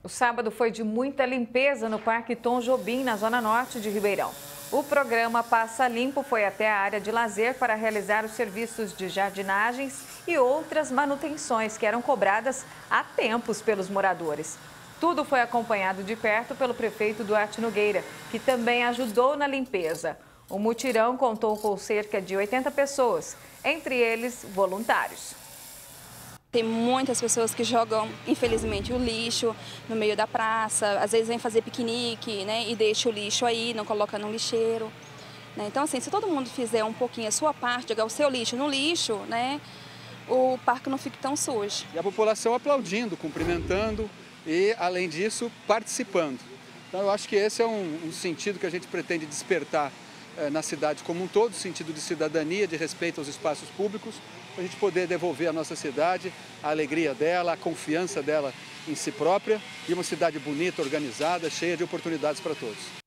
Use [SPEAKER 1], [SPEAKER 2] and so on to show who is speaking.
[SPEAKER 1] O sábado foi de muita limpeza no Parque Tom Jobim, na zona norte de Ribeirão. O programa Passa Limpo foi até a área de lazer para realizar os serviços de jardinagens e outras manutenções que eram cobradas há tempos pelos moradores. Tudo foi acompanhado de perto pelo prefeito Duarte Nogueira, que também ajudou na limpeza. O mutirão contou com cerca de 80 pessoas, entre eles voluntários.
[SPEAKER 2] Tem muitas pessoas que jogam, infelizmente, o lixo no meio da praça, às vezes vem fazer piquenique, né, e deixa o lixo aí, não coloca no lixeiro. Né? Então, assim, se todo mundo fizer um pouquinho a sua parte, jogar o seu lixo no lixo, né, o parque não fica tão sujo.
[SPEAKER 3] E a população aplaudindo, cumprimentando e, além disso, participando. Então, eu acho que esse é um sentido que a gente pretende despertar na cidade como um todo, sentido de cidadania, de respeito aos espaços públicos, para a gente poder devolver à nossa cidade a alegria dela, a confiança dela em si própria e uma cidade bonita, organizada, cheia de oportunidades para todos.